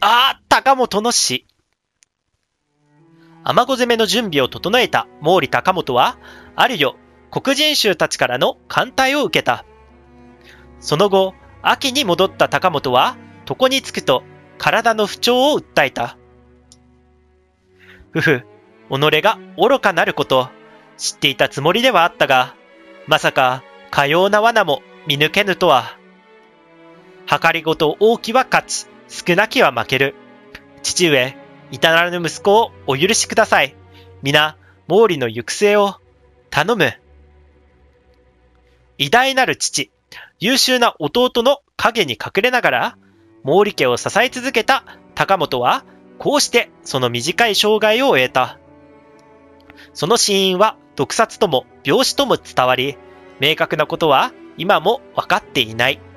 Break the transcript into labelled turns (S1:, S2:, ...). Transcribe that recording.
S1: 高本の死。雨子攻めの準備を整えた毛利高元は、ある夜、黒人衆たちからの歓待を受けた。その後、秋に戻った高本は、床に着くと、体の不調を訴えた。己が愚かなること、知っていたつもりではあったが、まさか、かような罠も見抜けぬとは。計りごと大きは勝ち、少なきは負ける。父上、いたなる息子をお許しください。皆、毛利の行く末を、頼む。偉大なる父、優秀な弟の影に隠れながら、毛利家を支え続けた高本は、こうしてその短い生涯を終えた。その死因は毒殺とも病死とも伝わり、明確なことは今も分かっていない。